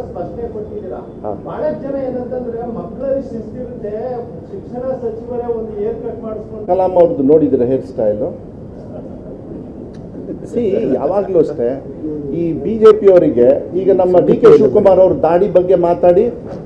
ಸ್ಪಷ್ಟನೆ ಕೊಟ್ಟಿದ್ದೀರಾ. ಬಹಳಷ್ಟು ಜನ ಏನಂತಂದ್ರೆ ಮಕ್ಕಳಲ್ಲಿ ಶಿಸ್ತಿರುತ್ತೆ, ಶಿಕ್ಷಣ ಸಚಿವರೇ ಒಂದು ಹೇರ್ ಕಟ್ ಮಾಡಿಸ್ಕೊಂಡು. ಕಲಾಂ ಅವ್ರದ್ದು ನೋಡಿದ್ರೆ ಹೇರ್ ಸ್ಟೈಲು ಯಾವಾಗಲೂ ಅಷ್ಟೇ. ಈ BJP ಅವರಿಗೆ ಈಗ ನಮ್ಮ DK ಶಿವಕುಮಾರ್ ಅವ್ರ ದಾಡಿ ಬಗ್ಗೆ ಮಾತಾಡಿ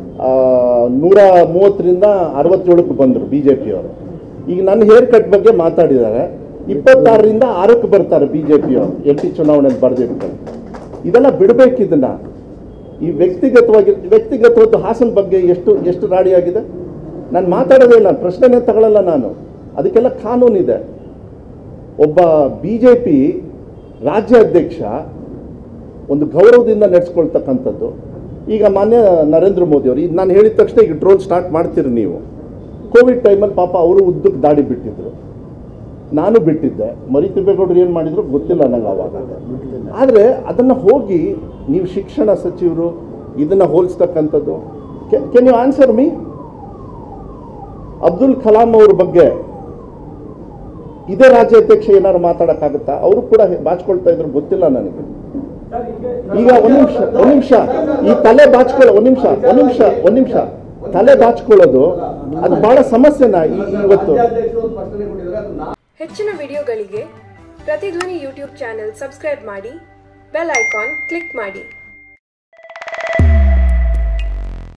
130ರಿಂದ 67ಕ್ಕೆ ಬಂದರು BJP ಅವರು. ಈಗ ನನ್ನ ಹೇರ್ ಕಟ್ ಬಗ್ಗೆ ಮಾತಾಡಿದ್ದಾರೆ, 26ರಿಂದ 6ಕ್ಕೆ ಬರ್ತಾರೆ BJP ಅವರು MP ಚುನಾವಣೆಯಲ್ಲಿ ಬರೆದಿರ್ತಾರೆ. ಇದೆಲ್ಲ ಬಿಡಬೇಕಿದ್ದನ್ನ. ಈ ವ್ಯಕ್ತಿಗತವಾದ ಹಾಸನ ಬಗ್ಗೆ ಎಷ್ಟು ರಾಡಿಯಾಗಿದೆ. ನಾನು ಮಾತಾಡೋದೇ ಇಲ್ಲ, ಪ್ರಶ್ನೆನೇ ತಗೊಳ್ಳಲ್ಲ ನಾನು. ಅದಕ್ಕೆಲ್ಲ ಕಾನೂನಿದೆ. ಒಬ್ಬ BJP ರಾಜ್ಯ ಅಧ್ಯಕ್ಷ ಒಂದು ಗೌರವದಿಂದ ನಡೆಸ್ಕೊಳ್ತಕ್ಕಂಥದ್ದು. ಈಗ ಮಾನ್ಯ ನರೇಂದ್ರ ಮೋದಿ ಅವರು ಇದು ನಾನು ಹೇಳಿದ ತಕ್ಷಣ ಈಗ ಟ್ರೋಲ್ ಸ್ಟಾರ್ಟ್ ಮಾಡ್ತೀರಿ ನೀವು. ಕೋವಿಡ್ ಟೈಮಲ್ಲಿ ಪಾಪ ಅವರು ಉದ್ದಕ್ಕೆ ದಾಡಿ ಬಿಟ್ಟಿದ್ರು, ನಾನು ಬಿಟ್ಟಿದ್ದೆ. ಮರಿತಿಬ್ಬೇಗೌಡರು ಏನು ಮಾಡಿದ್ರು ಗೊತ್ತಿಲ್ಲ ನನಗೆ ಆವಾಗ. ಆದರೆ ಅದನ್ನು ಹೋಗಿ ನೀವು ಶಿಕ್ಷಣ ಸಚಿವರು ಇದನ್ನು ಹೋಲಿಸ್ತಕ್ಕಂಥದ್ದು. Can you answer me? Abdul Kalam ಅವ್ರ ಬಗ್ಗೆ ಇದೇ ರಾಜ್ಯಾಧ್ಯಕ್ಷ ಏನಾದ್ರು ಮಾತಾಡೋಕ್ಕಾಗುತ್ತಾ? ಅವರು ಕೂಡ ಬಾಚ್ಕೊಳ್ತಾ ಇದ್ರು, ಗೊತ್ತಿಲ್ಲ ನನಗೆ. ಈಗ ಒಂದು ನಿಮಿಷ ಈ ತಲೆ ಬಾಚ್ಕೊಳ್ಳೋ ಒಂದು ನಿಮಿಷ ತಲೆ ಬಾಚ್ಕೊಳ್ಳೋದು ಅದು ಬಹಳ ಸಮಸ್ಯೆನಾ ಇವತ್ತು. ಹೆಚ್ಚಿನ ವಿಡಿಯೋಗಳಿಗೆ ಪ್ರತಿಧ್ವನಿ ಯೂಟ್ಯೂಬ್ ಚಾನೆಲ್ ಸಬ್ಸ್ಕ್ರೈಬ್ ಮಾಡಿ, ಬೆಲ್ ಐಕಾನ್ ಕ್ಲಿಕ್ ಮಾಡಿ.